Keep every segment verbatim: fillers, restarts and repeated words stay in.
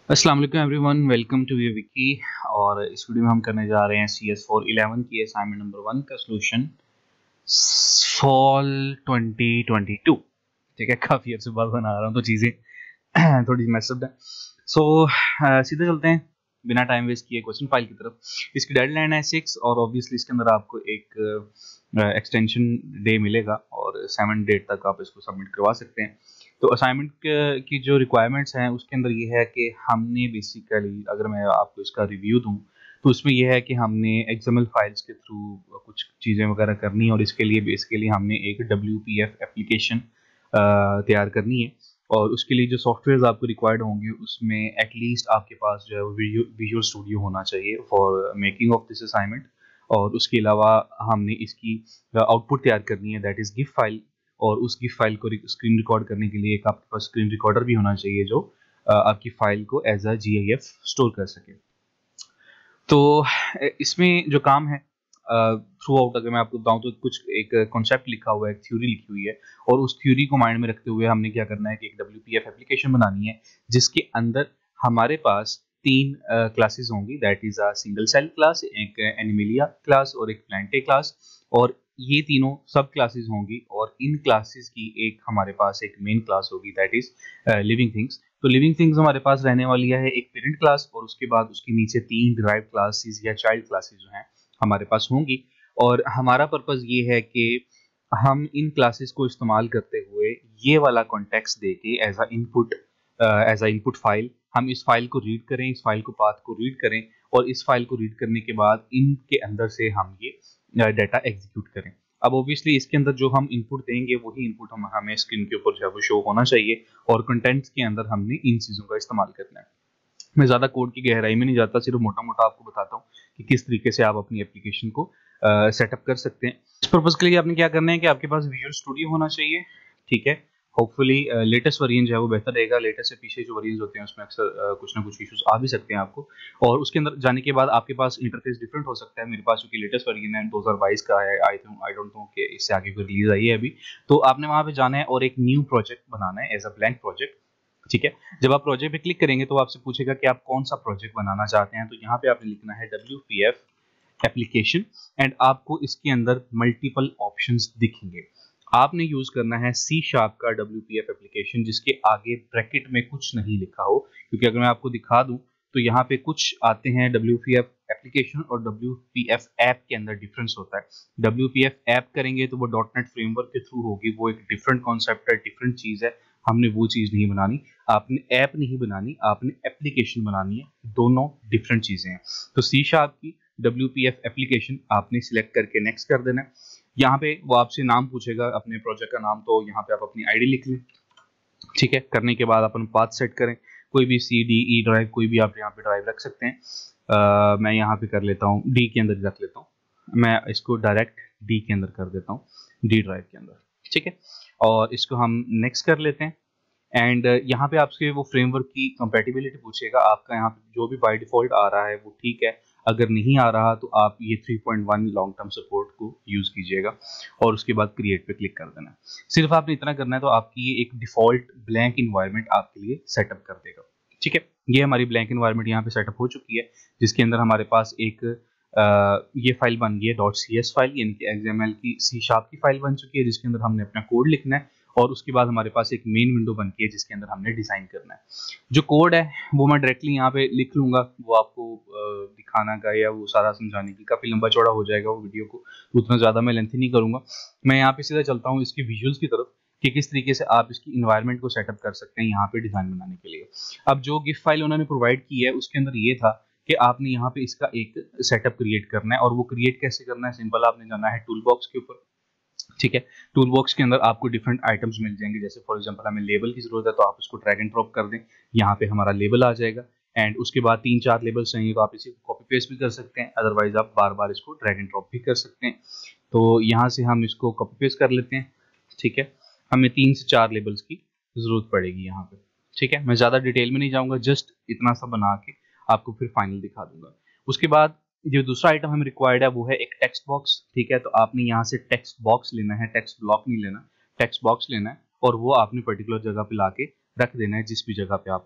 अस्सलाम वालेकुम everyone, welcome to V wiki. और इस वीडियो में हम करने जा रहे हैं सी एस फोर इलेवन की असाइनमेंट नंबर वन का solution fall twenty twenty two. ठीक है, काफ़ी अर्से बाद बना रहा हूँ तो चीज़ें थोड़ी मैसअप है। सो so, सीधे चलते हैं बिना टाइम वेस्ट किए क्वेश्चन फाइल की तरफ। इसकी डेडलाइन है सिक्स और ऑब्वियसली इसके अंदर आपको एक एक्सटेंशन uh, डे मिलेगा और सेवन डेट तक आप इसको सबमिट करवा सकते हैं। तो असाइनमेंट की जो रिक्वायरमेंट्स हैं उसके अंदर ये है कि हमने बेसिकली, अगर मैं आपको इसका रिव्यू दूं तो उसमें यह है कि हमने एक्सएमएल फाइल्स के थ्रू कुछ चीज़ें वगैरह करनी है और इसके लिए बेसिकली हमने एक डब्ल्यू पी एफ एप्लीकेशन तैयार करनी है। और उसके लिए जो सॉफ्टवेयर आपको रिक्वायर्ड होंगे उसमें एटलीस्ट आपके पास जो है वो विजुअल स्टूडियो होना चाहिए for making of this assignment. और उसके अलावा हमने इसकी आउटपुट तैयार करनी है, दैट इज़ गिफ फाइल। और उस गिफ फाइल को स्क्रीन रिकॉर्ड करने के लिए एक आपके पास स्क्रीन रिकॉर्डर भी होना चाहिए जो आपकी फाइल को as a G I F store कर सके। तो इसमें जो काम है थ्रू आउट, अगर मैं आपको बताऊं तो कुछ एक कॉन्सेप्ट लिखा हुआ है, एक थ्योरी लिखी हुई है और उस थ्योरी को माइंड में रखते हुए हमने क्या करना है कि एक डब्ल्यू पी एफ एप्लीकेशन बनानी है जिसके अंदर हमारे पास तीन क्लासेस होंगी, that is a single cell class, एक एनिमेलिया क्लास और एक प्लांटे क्लास। और ये तीनों सब क्लासेस होंगी और इन क्लासेस की एक हमारे पास एक मेन क्लास होगी, दैट इज लिविंग थिंग्स। तो लिविंग थिंग्स हमारे पास रहने वाली है एक पेरेंट क्लास और उसके बाद उसके नीचे तीन डिराइव क्लासेस या चाइल्ड क्लासेस जो हैं हमारे पास होंगी। और हमारा पर्पस ये है कि हम इन क्लासेस को इस्तेमाल करते हुए ये वाला कॉन्टेक्स्ट देके as a input as a input file हम इस फाइल को रीड करें, इस फाइल को पाथ को रीड करें और इस फाइल को रीड करने के बाद इनके अंदर से हम ये डाटा एग्जीक्यूट करें। अब ऑब्वियसली इसके अंदर जो हम इनपुट देंगे वही इनपुट हम हमें स्क्रीन के ऊपर जो है वो शो होना चाहिए और कंटेंट्स के अंदर हमने इन चीज़ों का इस्तेमाल करना है। मैं ज़्यादा कोड की गहराई में नहीं जाता, सिर्फ मोटा मोटा आपको बताता हूँ कि किस तरीके से आप अपनी एप्लीकेशन को सेटअप कर सकते हैं। इस पर्पज़ के लिए आपने क्या करना है कि आपके पास विजुअल स्टूडियो होना चाहिए। ठीक है, होपफुली लेटेस्ट वेरिएंट जो है वो बेहतर रहेगा। लेटेस्ट से पीछे जो वेरिएंट्स होते हैं उसमें अक्सर uh, कुछ ना कुछ इश्यूज आ भी सकते हैं आपको। और उसके अंदर जाने के बाद आपके पास इंटरफेस डिफरेंट हो सकता है। मेरे पास क्योंकि लेटेस्ट वेरिएंट है दो हज़ार बाईस का है, I think I don't know कि इससे आगे कोई रिलीज आई है अभी। तो आपने वहाँ पे जाना है और एक न्यू प्रोजेक्ट बनाना है एज अ ब्लैंक प्रोजेक्ट। ठीक है, जब आप प्रोजेक्ट पे क्लिक करेंगे तो आपसे पूछेगा कि आप कौन सा प्रोजेक्ट बनाना चाहते हैं। तो यहाँ पे आपने लिखना है W P F application and आपको इसके अंदर मल्टीपल ऑप्शंस दिखेंगे। आपने यूज करना है सी शार्प का डब्ल्यू पी एफ एप्लीकेशन जिसके आगे ब्रैकेट में कुछ नहीं लिखा हो, क्योंकि अगर मैं आपको दिखा दूं तो यहाँ पे कुछ आते हैं डब्ल्यू पी एफ एप्लीकेशन और डब्ल्यू पी एफ ऐप के अंदर डिफरेंस होता है। डब्ल्यू पी एफ ऐप करेंगे तो वो डॉट नेट फ्रेमवर्क के थ्रू होगी, वो एक डिफरेंट कॉन्सेप्ट है, डिफरेंट चीज है। हमने वो चीज नहीं बनानी, आपने ऐप नहीं बनानी, आपने एप्लीकेशन बनानी है। दोनों डिफरेंट चीजें हैं। तो सी शार्प की डब्ल्यू पी एफ एप्लीकेशन आपने सिलेक्ट करके नेक्स्ट कर देना है। यहाँ पे वो आपसे नाम पूछेगा अपने प्रोजेक्ट का नाम, तो यहाँ पे आप अपनी आईडी लिख लें। ठीक है, करने के बाद अपन पाथ सेट करें, कोई भी सी डी ई ड्राइव कोई भी आप यहाँ पे ड्राइव रख सकते हैं। आ, मैं यहाँ पे कर लेता हूँ डी के अंदर रख लेता हूँ, मैं इसको डायरेक्ट डी के अंदर कर देता हूँ, डी ड्राइव के अंदर। ठीक है, और इसको हम नेक्स्ट कर लेते हैं। एंड यहाँ पे आपसे वो फ्रेमवर्क की कंपैटिबिलिटी पूछेगा, आपका यहाँ पे जो भी बाय डिफॉल्ट आ रहा है वो ठीक है, अगर नहीं आ रहा तो आप ये three point one long term support को यूज कीजिएगा और उसके बाद क्रिएट पे क्लिक कर देना है। सिर्फ आपने इतना करना है तो आपकी ये एक डिफॉल्ट ब्लैंक इन्वायरमेंट आपके लिए सेटअप कर देगा। ठीक है, ये हमारी ब्लैंक इन्वायरमेंट यहाँ पे सेटअप हो चुकी है जिसके अंदर हमारे पास एक आ, ये फाइल बन गई है डॉट सी एस फाइल, यानी कि एक्सएमएल की सी शार्प की फाइल बन चुकी है जिसके अंदर हमने अपना कोड लिखना है और उसके बाद हमारे पास एक मेन विंडो बन के है जिसके अंदर हमने डिजाइन करना है। जो कोड है वो मैं डायरेक्टली यहाँ पे लिख लूंगा, वो आपको दिखाना का या वो सारा समझाने की काफी लंबा चौड़ा हो जाएगा वो वीडियो को, तो उतना ज्यादा मैं लेंथी नहीं करूंगा। मैं यहाँ पे सीधा चलता हूँ इसकी विजुअल्स की तरफ कि किस तरीके से आप इसकी इन्वायरमेंट को सेटअप कर सकते हैं यहाँ पे डिजाइन बनाने के लिए। अब जो गिफ फाइल उन्होंने प्रोवाइड की है उसके अंदर ये था कि आपने यहाँ पे इसका एक सेटअप क्रिएट करना है और वो क्रिएट कैसे करना है, सिंपल आपने जाना है टूल बॉक्स के ऊपर। ठीक है, टूल बॉक्स के अंदर आपको डिफरेंट आइटम्स मिल जाएंगे, जैसे फॉर एग्जांपल हमें लेबल की जरूरत है तो आप उसको ड्रैग एंड ड्रॉप कर दें, यहाँ पे हमारा लेबल आ जाएगा। एंड उसके बाद तीन चार लेबल्स चाहिए तो आप इसे कॉपी पेस्ट भी कर सकते हैं, अदरवाइज आप बार बार इसको ड्रैग एंड ड्रॉप भी कर सकते हैं। तो यहाँ से हम इसको कॉपी पेस्ट कर लेते हैं। ठीक है, हमें तीन से चार लेबल्स की जरूरत पड़ेगी यहाँ पे। ठीक है, मैं ज़्यादा डिटेल में नहीं जाऊँगा, जस्ट इतना सा बना के आपको फिर फाइनल दिखा दूंगा। उसके बाद जो दूसरा आइटम हमें रिक्वायर्ड है वो है एक टेक्स्ट बॉक्स। ठीक है, तो आपने यहाँ से टेक्स्ट बॉक्स लेना है, टेक्स्ट ब्लॉक नहीं लेना, टेक्स्ट बॉक्स लेना है और वो आपने पर्टिकुलर जगह पे लाके रख देना है जिस भी जगह पे आपको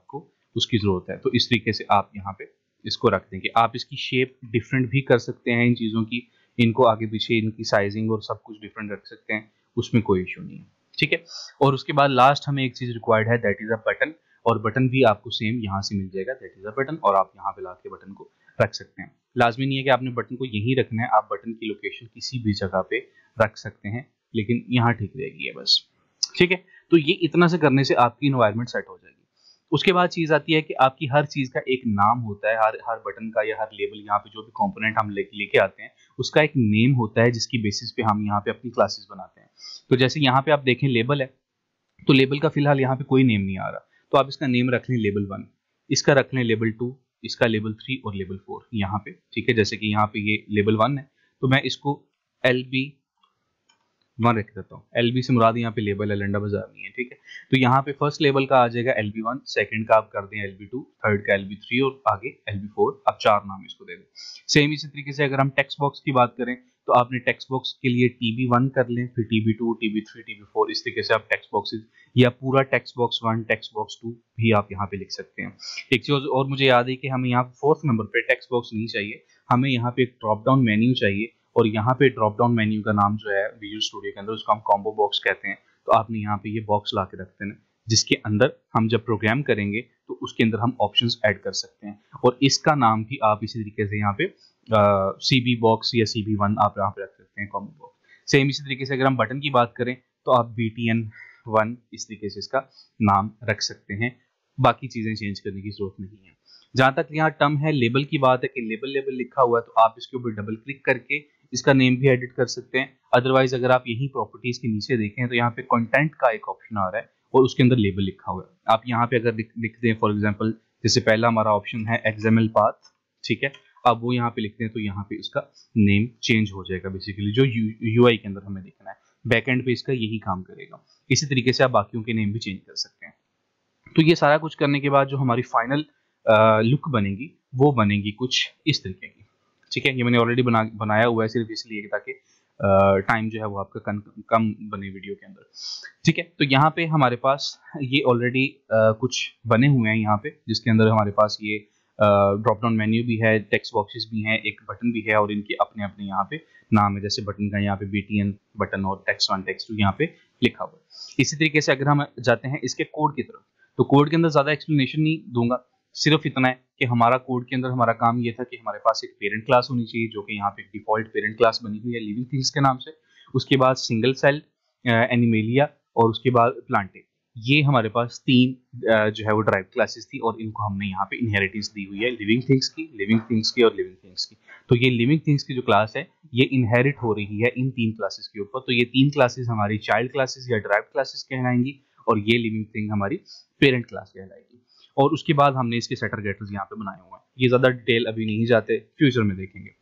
उसकी ज़रूरत है। तो इस तरीके से आप यहाँ पे इसको रख देंगे। आप इसकी शेप डिफरेंट भी कर सकते हैं इन चीज़ों की, इनको आगे पीछे इनकी साइजिंग और सब कुछ डिफरेंट रख सकते हैं, उसमें कोई इशू नहीं है, ठीक है। और उसके बाद लास्ट हमें एक चीज़ रिक्वायर्ड है, दैट इज़ अ बटन। और बटन भी आपको सेम यहाँ से मिल जाएगा, दैट इज़ अ बटन, और आप यहाँ पे ला के बटन को रख सकते हैं। लाजमी नहीं है कि आपने बटन को यहीं रखना है, आप बटन की लोकेशन किसी भी जगह पे रख सकते हैं, लेकिन यहाँ ठीक रहेगी है बस, ठीक है। तो ये इतना से करने से आपकी इन्वायरमेंट सेट हो जाएगी। उसके बाद चीज़ आती है कि आपकी हर चीज़ का एक नाम होता है, हर हर बटन का या हर लेबल, यहाँ पे जो भी कंपोनेंट हम लेके लेके आते हैं उसका एक नेम होता है, जिसकी बेसिस पे हम यहाँ पे अपनी क्लासेस बनाते हैं। तो जैसे यहाँ पे आप देखें लेबल है, तो लेबल का फिलहाल यहाँ पे कोई नेम नहीं आ रहा, तो आप इसका नेम रख लें लेबल वन, इसका रख लें लेबल टू, इसका लेबल थ्री और लेबल फोर यहाँ पे, ठीक है। जैसे कि यहाँ पे ये लेबल वन है, तो मैं इसको एल बी वन रख देता हूँ। एल बी से मुराद यहाँ पे लेबल है, लंडा बाजार नहीं है, ठीक है। तो यहाँ पे फर्स्ट लेबल का आ जाएगा एल बी वन, सेकंड का आप कर दें एल बी टू, थर्ड का एल बी थ्री और आगे एल बी फोर, आप चार नाम इसको दे दें। सेम इसी तरीके से अगर हम टेक्स्ट बॉक्स की बात करें तो आपने टेक्स्ट बॉक्स के लिए टी बी वन कर लें, फिर T B two, T B three, T B four, इस तरीके से आप टेक्स्ट बॉक्सेस या पूरा text box one, text box two भी आप यहाँ पे लिख सकते हैं। एक चीज और मुझे याद है कि हमें यहाँ फोर्थ नंबर पे टेक्स्ट बॉक्स नहीं चाहिए, हमें यहाँ पे एक ड्रॉप डाउन मेन्यू चाहिए, और यहाँ पे ड्रॉप डाउन मेन्यू का नाम जो है विजुअल स्टूडियो के अंदर उसको हम कॉम्बो बॉक्स कहते हैं। तो आपने यहाँ पे ये बॉक्स ला के रख देना, जिसके अंदर हम जब प्रोग्राम करेंगे तो उसके अंदर हम ऑप्शंस ऐड कर सकते हैं, और इसका नाम भी आप इसी तरीके से यहाँ पे सी बी बॉक्स या सी बी वन आप यहाँ पे रख सकते हैं, कॉम्बो बॉक्स। सेम इसी तरीके से अगर हम बटन की बात करें तो आप बी टी एन वन इस तरीके से इसका नाम रख सकते हैं, बाकी चीज़ें चेंज करने की जरूरत नहीं है। जहाँ तक यहाँ टर्म है लेबल की बात है कि लेबल लेबल लिखा हुआ है, तो आप इसके ऊपर डबल क्लिक करके इसका नेम भी एडिट कर सकते हैं। अदरवाइज अगर आप यही प्रॉपर्टीज के नीचे देखें तो यहाँ पे कंटेंट का एक ऑप्शन आ रहा है और उसके अंदर लेबल लिखा हुआ है। आप यहाँ पे अगर लिख दें फॉर एग्जांपल, जैसे पहला हमारा ऑप्शन है एक्सएमएल पाथ, ठीक है, अब वो यहाँ पे लिखते हैं तो यहाँ पे इसका नेम चेंज हो जाएगा, बेसिकली जो यूआई के अंदर हमें दिखना है, बैकएंड पे इसका यही काम करेगा। इसी तरीके से आप बाकियों के नेम भी चेंज कर सकते हैं। तो ये सारा कुछ करने के बाद जो हमारी फाइनल लुक बनेगी वो बनेगी कुछ इस तरीके की, ठीक है। ये मैंने ऑलरेडी बना बनाया हुआ है सिर्फ इसलिए ताकि टाइम जो है वो आपका कम कम बने वीडियो के अंदर, ठीक है। तो यहाँ पे हमारे पास ये ऑलरेडी कुछ बने हुए हैं यहाँ पे, जिसके अंदर हमारे पास ये ड्रॉप डाउन मेन्यू भी है, टेक्स्ट बॉक्सेस भी हैं, एक बटन भी है और इनके अपने अपने यहाँ पे नाम है। जैसे बटन का यहाँ पे बी टी एन बटन और टेक्स्ट वन टेक्स्ट टू यहाँ पे लिखा हुआ है। इसी तरीके से अगर हम जाते हैं इसके कोड की तरफ, तो कोड के अंदर ज़्यादा एक्सप्लेनेशन नहीं दूंगा, सिर्फ इतना है कि हमारा कोड के अंदर हमारा काम ये था कि हमारे पास एक पेरेंट क्लास होनी चाहिए, जो कि यहाँ पे एक डिफॉल्ट पेरेंट क्लास बनी हुई है लिविंग थिंग्स के नाम से। उसके बाद सिंगल सेल, एनिमेलिया और उसके बाद प्लांटे, ये हमारे पास तीन जो है वो ड्राइव क्लासेस थी, और इनको हमने यहाँ पे इनहेरिटेंस दी हुई है लिविंग थिंग्स की, लिविंग थिंग्स की और लिविंग थिंग्स की। तो ये लिविंग थिंग्स की जो क्लास है ये इनहेरिट हो रही है इन तीन क्लासेस के ऊपर। तो ये तीन क्लासेस हमारी चाइल्ड क्लासेस या ड्राइव क्लासेस कहलाएंगी, और ये लिविंग थिंग हमारी पेरेंट क्लास कहलाएगी। और उसके बाद हमने इसके सेटर गेटर्स यहाँ पे बनाए हुए हैं, ये ज़्यादा डिटेल अभी नहीं जाते, फ्यूचर में देखेंगे।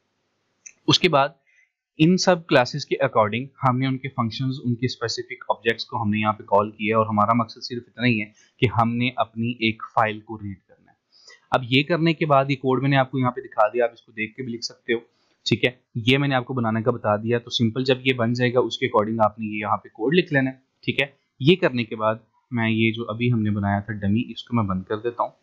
उसके बाद इन सब क्लासेस के अकॉर्डिंग हमने उनके फंक्शंस, उनके स्पेसिफिक ऑब्जेक्ट्स को हमने यहाँ पे कॉल किया है, और हमारा मकसद सिर्फ इतना ही है कि हमने अपनी एक फाइल को रीड करना है। अब ये करने के बाद ये कोड मैंने आपको यहाँ पे दिखा दिया, आप इसको देख के भी लिख सकते हो, ठीक है। ये मैंने आपको बनाने का बता दिया, तो सिंपल जब ये बन जाएगा उसके अकॉर्डिंग आपने ये यहाँ पे कोड लिख लेना है, ठीक है। ये करने के बाद मैं ये जो अभी हमने बनाया था डमी, इसको मैं बंद कर देता हूँ,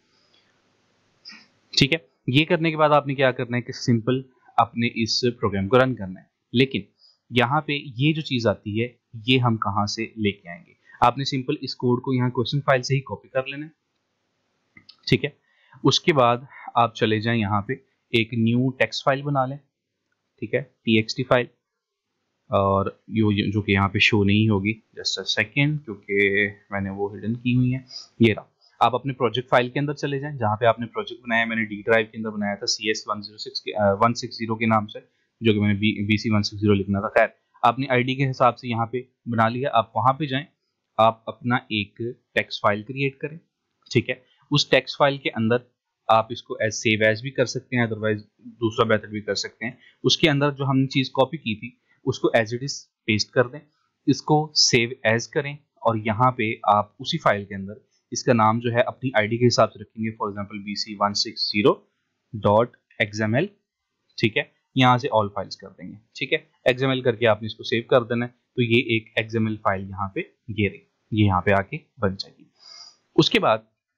ठीक है। ये करने के बाद आपने क्या करना है कि सिंपल अपने इस प्रोग्राम को रन करना है। लेकिन यहाँ पे ये जो चीज़ आती है ये हम कहाँ से लेके आएंगे, आपने सिंपल इस कोड को यहाँ क्वेश्चन फाइल से ही कॉपी कर लेना है, ठीक है। उसके बाद आप चले जाएं यहाँ पे एक न्यू टेक्स्ट फाइल बना लें, ठीक है, टीएक्सटी फाइल, और यो जो कि यहाँ पे शो नहीं होगी, जस्ट अ सेकेंड, क्योंकि मैंने वो हिडन की हुई है। ये रहा, आप अपने प्रोजेक्ट फाइल के अंदर चले जाएं जहाँ पे आपने प्रोजेक्ट बनाया, मैंने डी ड्राइव के अंदर बनाया था C S one zero six के वन सिक्स जीरो के नाम से, जो कि मैंने B C one six zero लिखना था। खैर आपने आईडी के हिसाब से यहाँ पे बना लिया, आप वहाँ पे जाएं, आप अपना एक टेक्स्ट फाइल क्रिएट करें, ठीक है। उस टेक्स्ट फाइल के अंदर आप इसको एज सेव एज भी कर सकते हैं, अदरवाइज दूसरा मेथड भी कर सकते हैं। उसके अंदर जो हमने चीज़ कॉपी की थी उसको एज इट इज पेस्ट कर दें, इसको सेव एज करें, और यहाँ पे आप उसी फाइल के अंदर इसका नाम जो है अपनी आईडी के हिसाब से रखेंगे, for example B C one six zero dot X M L, ठीक है। यहाँ से ऑल फाइल्स कर देंगे, ठीक है, एक्स एम एल करके आपने इसको सेव कर देना है। तो ये एक एक्स एम एल फाइल यहाँ पे ये रही, ये यहाँ पे आके बन जाएगी। उसके बाद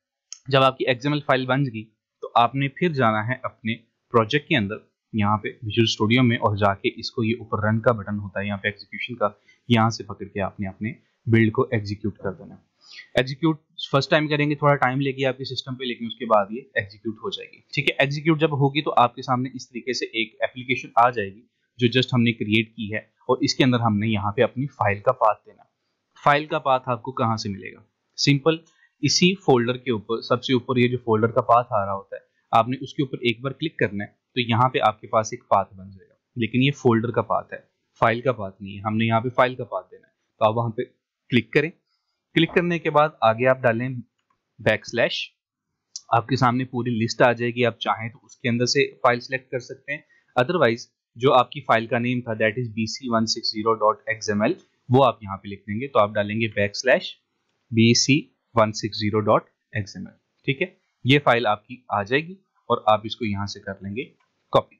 जब आपकी एक्सएमएल फाइल बन गई तो आपने फिर जाना है अपने प्रोजेक्ट के अंदर, यहाँ पे विजुअल स्टूडियो में, और जाके इसको ये ऊपर रन का बटन होता है यहाँ पे एग्जीक्यूशन का, यहाँ से पकड़ के आपने अपने बिल्ड को एग्जीक्यूट कर देना। एग्जीक्यूट फर्स्ट टाइम करेंगे, थोड़ा टाइम लेगी आपके सिस्टम पे, लेकिन उसके बाद ये एग्जीक्यूट हो जाएगी। ठीक है, एग्जीक्यूट जब होगी तो आपके सामने इस तरीके से एक एप्लीकेशन आ जाएगी जो जस्ट हमने क्रिएट की है, और इसके अंदर हमने यहाँ पे अपनी फाइल का पाथ देना। फाइल का पाथ आपको कहाँ से मिलेगा? सिंपल, इसी फोल्डर के ऊपर सबसे ऊपर ये जो फोल्डर का पाथ आ रहा होता है, आपने उसके ऊपर एक बार क्लिक करना है तो यहाँ पे आपके पास एक पाथ बन जाएगा, लेकिन ये फोल्डर का पाथ है, फाइल का पाथ नहीं है। हमने यहाँ पे फाइल का पाथ देना है, तो आप वहां पे क्लिक करें। क्लिक करने के बाद आगे आप डालें बैक स्लैश, आपके सामने पूरी लिस्ट आ जाएगी। आप चाहें तो उसके अंदर से फाइल सेलेक्ट कर सकते हैं, अदरवाइज जो आपकी फाइल का नेम था that is B C one six zero dot X M L, वो आप यहाँ पे लिख देंगे। तो आप डालेंगे backslash B C one six zero dot X M L. ठीक है, ये फाइल आपकी आ जाएगी और आप इसको यहाँ से कर लेंगे कॉपी।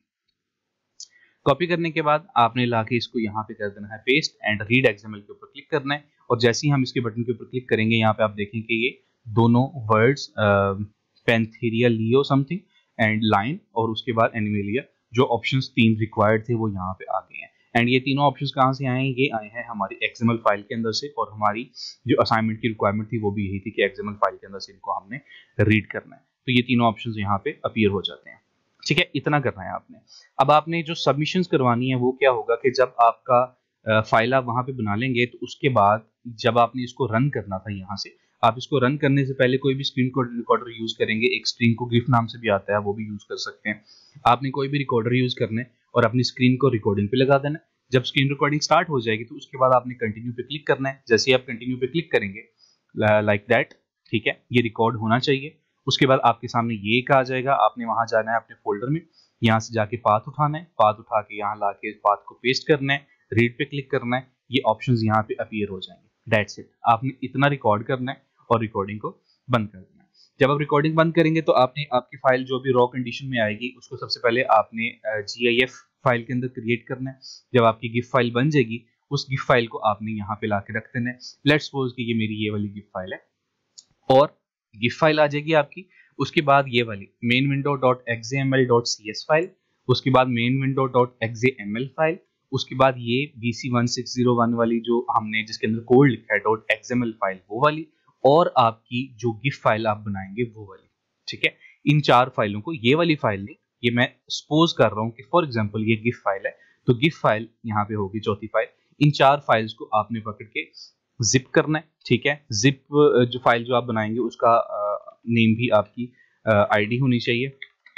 कॉपी करने के बाद आपने लाके इसको यहाँ पे कर देना है पेस्ट, एंड रीड एक्सएमएल के ऊपर क्लिक करना है। और जैसे ही हम इसके बटन के ऊपर क्लिक करेंगे, यहाँ पे आप देखें कि ये दोनों words panthera leo something end line, और उसके बाद एनिमेलिया, जो ऑप्शंस तीन रिक्वायर्ड थे वो यहाँ पे आ गए हैं। एंड ये तीनों ऑप्शंस कहाँ से आए हैं? ये आए हैं हमारी एक्सएमएल फाइल के अंदर से, और हमारी जो असाइनमेंट की रिक्वायरमेंट थी वो भी यही थी कि एक्सएमएल फाइल के अंदर से इनको हमने रीड करना है। तो ये तीनों ऑप्शंस यहाँ पे अपीयर हो जाते हैं। ठीक है, इतना करना है आपने। अब आपने जो सबमिशंस करवानी है वो क्या होगा कि जब आपका फाइल आप वहां पे बना लेंगे, तो उसके बाद जब आपने इसको रन करना था, यहाँ से आप इसको रन करने से पहले कोई भी स्क्रीन रिकॉर्डर यूज करेंगे, एक स्क्रीन को गिफ नाम से भी आता है, वो भी यूज कर सकते हैं। आपने कोई भी रिकॉर्डर यूज करना है और अपनी स्क्रीन को रिकॉर्डिंग पे लगा देना है। जब स्क्रीन रिकॉर्डिंग स्टार्ट हो जाएगी तो उसके बाद आपने कंटिन्यू पे क्लिक करना है। जैसे ही आप कंटिन्यू पे क्लिक करेंगे लाइक दैट, ठीक है, ये रिकॉर्ड होना चाहिए। उसके बाद आपके सामने ये एक आ जाएगा, आपने वहां जाना है अपने फोल्डर में, यहाँ से जाके पाथ उठाना है, पाथ उठा के यहाँ ला के पाथ को पेस्ट करना है, रीड पे क्लिक करना है, ये ऑप्शंस यहाँ पे अपीयर हो जाएंगे। दैट्स इट, आपने इतना रिकॉर्ड करना है और रिकॉर्डिंग को बंद कर देना है। जब आप रिकॉर्डिंग बंद करेंगे तो आपने आपकी फाइल जो भी रॉ कंडीशन में आएगी उसको सबसे पहले आपने जी आई एफ फाइल के अंदर क्रिएट करना है। जब आपकी गिफ फाइल बन जाएगी, उस गिफ फाइल को आपने यहाँ पे ला के रख देना है। लेट्स सपोज कि ये मेरी ये वाली गिफ फाइल है, और गिफ फाइल आ जाएगी आपकी। उसके बाद ये वाली main window dot XML dot C S file, उसके बाद main window dot XML file, उसके बाद ये B C one six zero one वाली जो हमने जिसके अंदर कोड लिखा है डॉट एक्सएमएल फाइल, वो वाली, और आपकी जो गिफ फाइल आप बनाएंगे वो वाली। ठीक है, इन चार फाइलों को, ये वाली फाइल नहीं, ये मैं सपोज कर रहा हूँ कि फॉर एग्जांपल ये गिफ फाइल है, तो गिफ फाइल यहाँ पे होगी चौथी फाइल। इन चार फाइल्स को आपने पकड़ के जिप करना है। ठीक है, जिप जो फाइल जो आप बनाएंगे उसका नेम भी आपकी आईडी होनी चाहिए।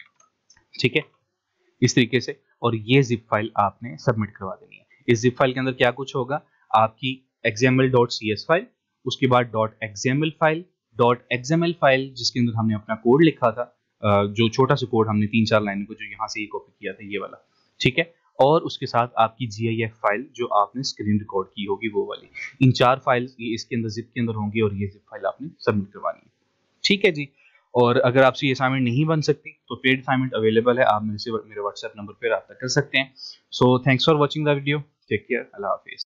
ठीक है, इस तरीके से, और ये जिप फाइल आपने सबमिट करवा देनी है। इस जिप फाइल के अंदर क्या कुछ होगा? आपकी XML dot C S file, उसके बाद dot XML file, dot XML file जिसके अंदर हमने अपना कोड लिखा था, जो छोटा सा कोड हमने तीन चार लाइनों को जो यहाँ से ये कॉपी किया था, ये वाला। ठीक है, और उसके साथ आपकी जी आई एफ फाइल जो आपने स्क्रीन रिकॉर्ड की होगी वो वाली। इन चार फाइल्स ये इसके अंदर जिप के अंदर होंगी, और ये जिप फाइल आपने सबमिट करवानी है। ठीक है जी, और अगर आपसे ये असाइनमेंट नहीं बन सकती तो पेड असाइनमेंट अवेलेबल है, आप मेरे से मेरे व्हाट्सएप नंबर पर रब्ता कर सकते हैं। So thanks for watching the video, take care, अल्लाह हाफिज़।